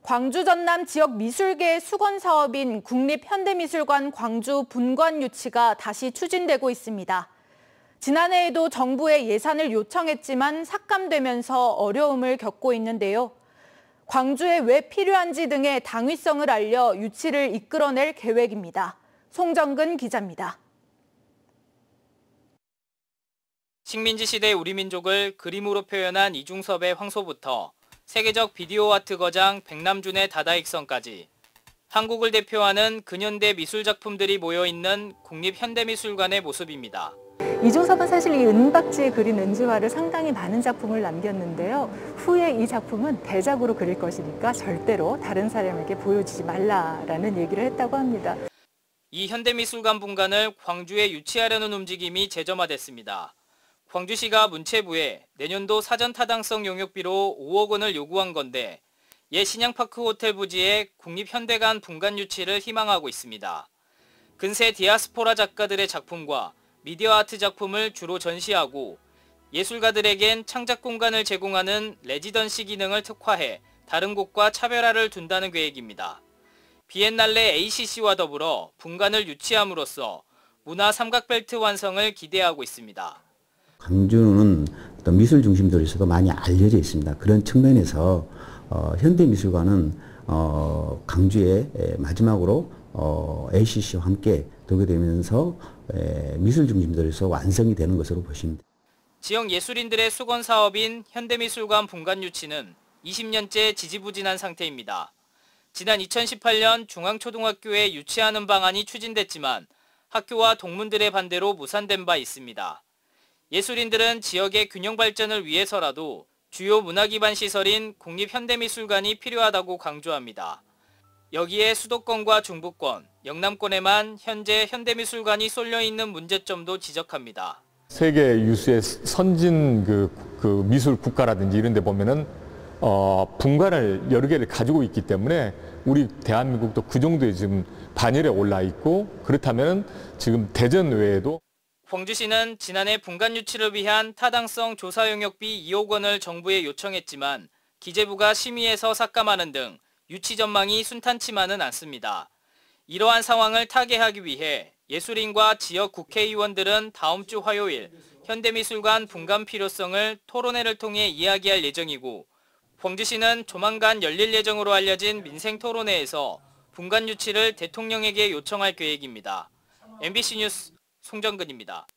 광주 전남 지역 미술계의 수건 사업인 국립현대미술관 광주 분관 유치가 다시 추진되고 있습니다. 지난해에도 정부에 예산을 요청했지만 삭감되면서 어려움을 겪고 있는데요. 광주에 왜 필요한지 등의 당위성을 알려 유치를 이끌어낼 계획입니다. 송정근 기자입니다. 식민지 시대 우리 민족을 그림으로 표현한 이중섭의 황소부터 세계적 비디오 아트 거장 백남준의 다다익선까지 한국을 대표하는 근현대 미술 작품들이 모여있는 국립현대미술관의 모습입니다. 이중섭은 사실 이 은박지에 그린 은지화를 상당히 많은 작품을 남겼는데요. 후에 이 작품은 대작으로 그릴 것이니까 절대로 다른 사람에게 보여주지 말라라는 얘기를 했다고 합니다. 이 현대미술관 분관을 광주에 유치하려는 움직임이 재점화됐습니다. 광주시가 문체부에 내년도 사전 타당성 용역비로 5억 원을 요구한 건데 옛 신양파크 호텔 부지에 국립현대관 분관 유치를 희망하고 있습니다. 근세 디아스포라 작가들의 작품과 미디어 아트 작품을 주로 전시하고 예술가들에겐 창작 공간을 제공하는 레지던시 기능을 특화해 다른 곳과 차별화를 둔다는 계획입니다. 비엔날레 ACC와 더불어 분관을 유치함으로써 문화 삼각벨트 완성을 기대하고 있습니다. 광주는 어떤 미술 중심도로서도 많이 알려져 있습니다. 그런 측면에서 현대미술관은 광주의 마지막으로 ACC와 함께 되게 되면서 미술 중심도로서 완성이 되는 것으로 보십니다. 지역 예술인들의 수건 사업인 현대미술관 분관 유치는 20년째 지지부진한 상태입니다. 지난 2018년 중앙초등학교에 유치하는 방안이 추진됐지만 학교와 동문들의 반대로 무산된 바 있습니다. 예술인들은 지역의 균형 발전을 위해서라도 주요 문화기반 시설인 국립현대미술관이 필요하다고 강조합니다. 여기에 수도권과 중부권, 영남권에만 현재 현대미술관이 쏠려 있는 문제점도 지적합니다. 세계 유수의 선진 그 미술 국가라든지 이런 데 보면은 분관을 여러 개를 가지고 있기 때문에 우리 대한민국도 그 정도의 지금 반열에 올라 있고, 그렇다면 지금 대전 외에도 광주시는 지난해 분관 유치를 위한 타당성 조사 용역비 2억 원을 정부에 요청했지만 기재부가 심의해서 삭감하는 등 유치 전망이 순탄치만은 않습니다. 이러한 상황을 타개하기 위해 예술인과 지역 국회의원들은 다음 주 화요일 현대미술관 분관 필요성을 토론회를 통해 이야기할 예정이고, 광주시는 조만간 열릴 예정으로 알려진 민생토론회에서 분관 유치를 대통령에게 요청할 계획입니다. MBC 뉴스 송정근입니다.